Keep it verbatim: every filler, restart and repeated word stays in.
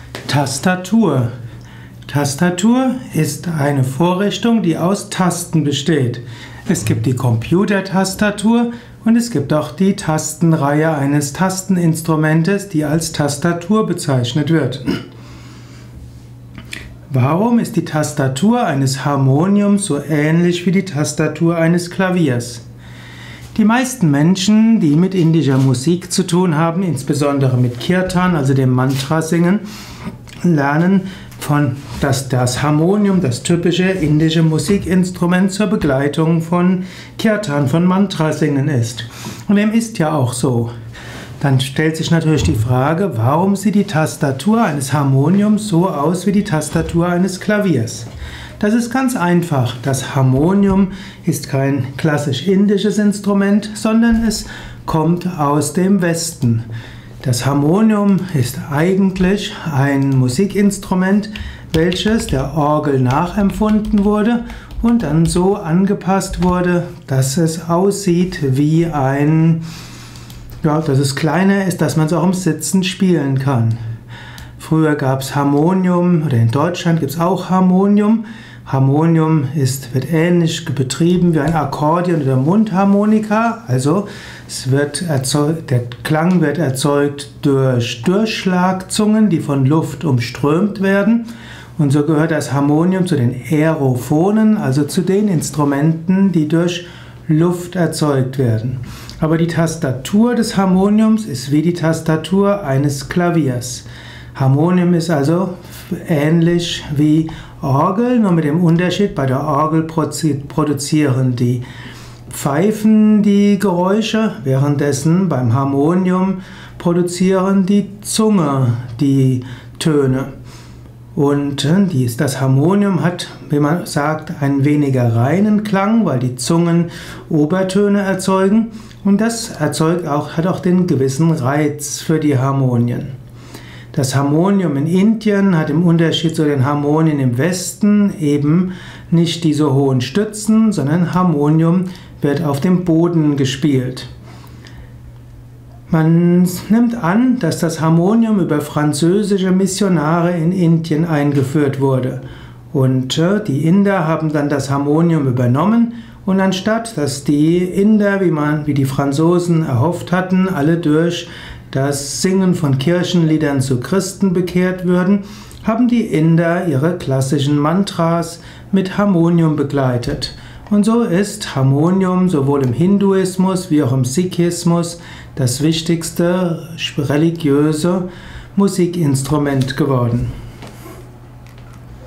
Tastatur. Tastatur ist eine Vorrichtung, die aus Tasten besteht. Es gibt die Computertastatur und es gibt auch die Tastenreihe eines Tasteninstrumentes, die als Tastatur bezeichnet wird. Warum ist die Tastatur eines Harmoniums so ähnlich wie die Tastatur eines Klaviers? Die meisten Menschen, die mit indischer Musik zu tun haben, insbesondere mit Kirtan, also dem Mantra-Singen, lernen von, dass das Harmonium das typische indische Musikinstrument zur Begleitung von Kirtan, von Mantra-Singen ist. Und dem ist ja auch so. Dann stellt sich natürlich die Frage, warum sieht die Tastatur eines Harmoniums so aus wie die Tastatur eines Klaviers? Das ist ganz einfach. Das Harmonium ist kein klassisch indisches Instrument, sondern es kommt aus dem Westen. Das Harmonium ist eigentlich ein Musikinstrument, welches der Orgel nachempfunden wurde und dann so angepasst wurde, dass es aussieht wie ein, ja, dass es kleiner ist, dass man es auch im Sitzen spielen kann. Früher gab es Harmonium, oder in Deutschland gibt es auch Harmonium. Harmonium ist, wird ähnlich betrieben wie ein Akkordeon oder Mundharmonika. Also es wird erzeugt, der Klang wird erzeugt durch Durchschlagzungen, die von Luft umströmt werden. Und so gehört das Harmonium zu den Aerophonen, also zu den Instrumenten, die durch Luft erzeugt werden. Aber die Tastatur des Harmoniums ist wie die Tastatur eines Klaviers. Harmonium ist also ähnlich wie Orgel, nur mit dem Unterschied, bei der Orgel produzieren die Pfeifen die Geräusche, währenddessen beim Harmonium produzieren die Zunge die Töne. Und das Harmonium hat, wie man sagt, einen weniger reinen Klang, weil die Zungen Obertöne erzeugen. Und das erzeugt auch, hat auch den gewissen Reiz für die Harmonien. Das Harmonium in Indien hat im Unterschied zu den Harmonien im Westen eben nicht diese hohen Stützen, sondern Harmonium wird auf dem Boden gespielt. Man nimmt an, dass das Harmonium über französische Missionare in Indien eingeführt wurde. Und die Inder haben dann das Harmonium übernommen und anstatt, dass die Inder, wie man, wie die Franzosen erhofft hatten, alle durch das Singen von Kirchenliedern zu Christen bekehrt würden, haben die Inder ihre klassischen Mantras mit Harmonium begleitet. Und so ist Harmonium sowohl im Hinduismus wie auch im Sikhismus das wichtigste religiöse Musikinstrument geworden.